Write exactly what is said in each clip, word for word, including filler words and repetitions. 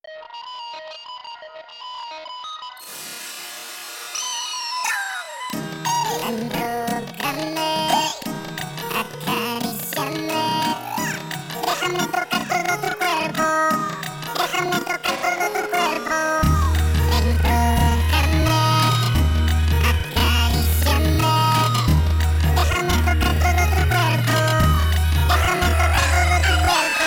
Tócame, acaríciame, déjame tocar todo tu cuerpo, déjame tocar todo tu cuerpo. Tócame, acaríciame, déjame tocar todo tu cuerpo, déjame tocar todo tu cuerpo.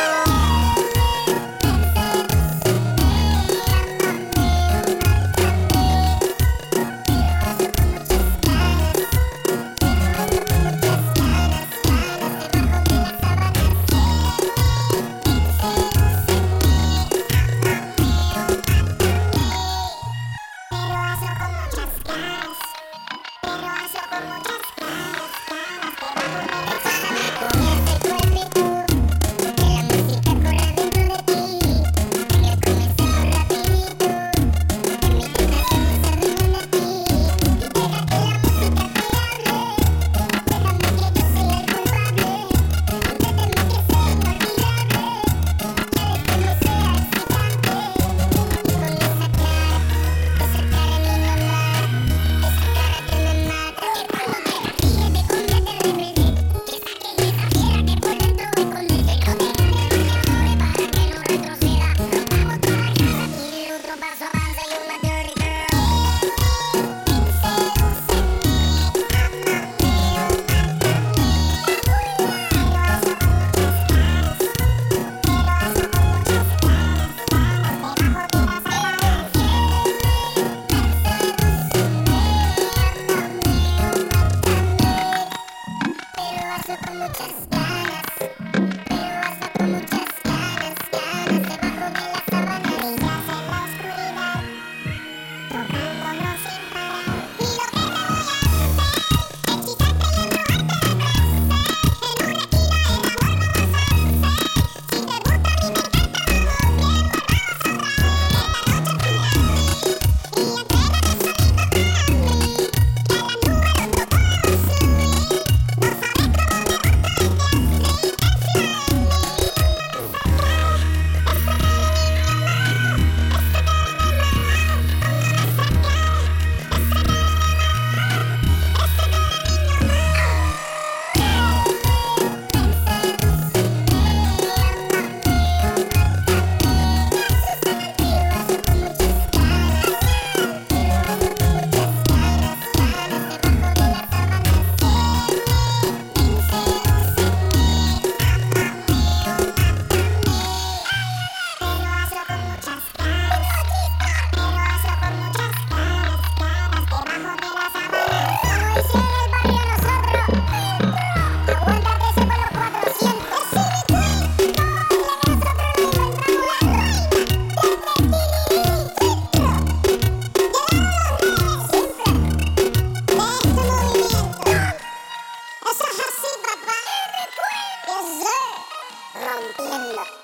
Con muchas ganas, pero hazlo con muchas ganas, ganas debajo de la sábana. Brillas en la oscuridad, tocándonos sin parar. Y lo que te voy a hacer, hechizarte y embrujarte de placer. En una gira el amor no vas a vencer. Si te gusta a mí me encanta, vamos bien, volvamos otra vez. Esta noche con mí, y entrégate solito para mí. Que a la nube los dos podemos subir. No sabes rompiendo.